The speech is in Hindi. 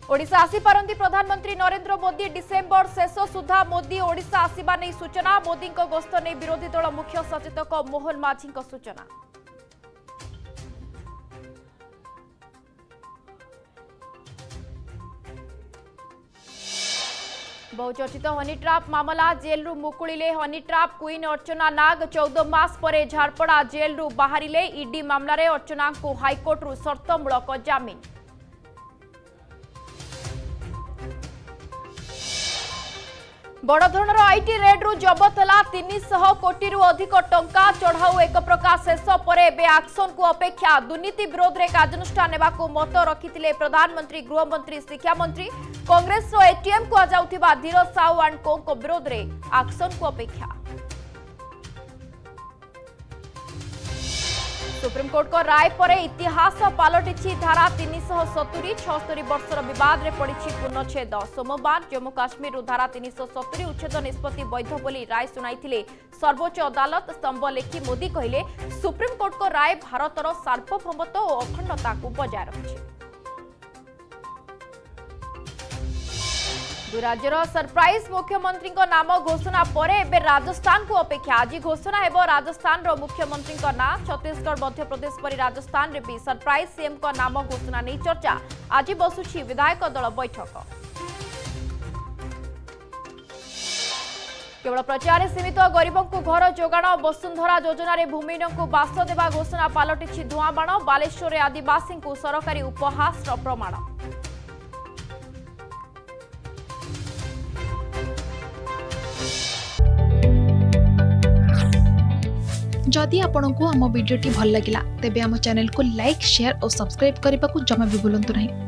ओडिशा आसीपारती प्रधानमंत्री नरेंद्र मोदी डिसेम्बर शेष सुधा मोदी ओडिशा आसिबा नै सूचना मोदी गस्त नै विरोधी दल मुख्य सचेतक मोहन माझी सूचना। बहुचर्चित हनी ट्राप मामला जेल मुकुले honey trap queen Archana Nag 14 मास पर झारपड़ा जेल बाहरिले ईडी मामलें अर्चना को हाइकोर्ट शर्तमूलक जमीन। बड़धरण आईटी रेड्रु जबत है 300 कोटी अधिक टंका चढ़ाऊ एक प्रकार शेष पर एक्शन को अपेक्षा दुर्नीति विरोध में कार्यानुष्ठान नेबाकू मत रखिथिले प्रधानमंत्री गृहमंत्री शिक्षा मंत्री कांग्रेस एटीएम को जाउथिबा धीरज साहू एंड को विरोध में एक्शन को अपेक्षा। सुप्रीमकोर्ट को राय पर इतिहास पलटि धारा 370 76 वर्षर बद में पड़ी पूर्णछेद। सोमवार जम्मू काश्मीर धारा 370 उच्छेद निष्पत्ति वैध बोली राय सुनाई सर्वोच्च अदालत। स्तंभ लेखि मोदी कहले सुप्रीमकोर्ट को राय भारतर सार्वभौमत्व और अखंडता को बजाय रखिছে। दु राज्यर सरप्राइज मुख्यमंत्री नाम घोषणा पर एबे राजस्थान को अपेक्षा। आज घोषणा हेब राजस्थान रो मुख्यमंत्री नाम। छत्तीसगढ़ मध्य प्रदेश पर राजस्थान रे भी सरप्राइज सीएम को नाम घोषणा नहीं चर्चा। आज बसुछि विधायक दल बैठक। केवल प्रचार सीमित गरीबों को घर जोगाण वसुंधरा योजन भूमिहीन को बास देवा घोषणा पलटि धुआंबाण। बालेश्वर आदिवासी को सरकारी उपहास प्रमाण। जदि आपंक आम भिडी भल लगा तेब आम चैनल को लाइक शेयर और सब्सक्राइब करने को जमा भी भूलु नहीं।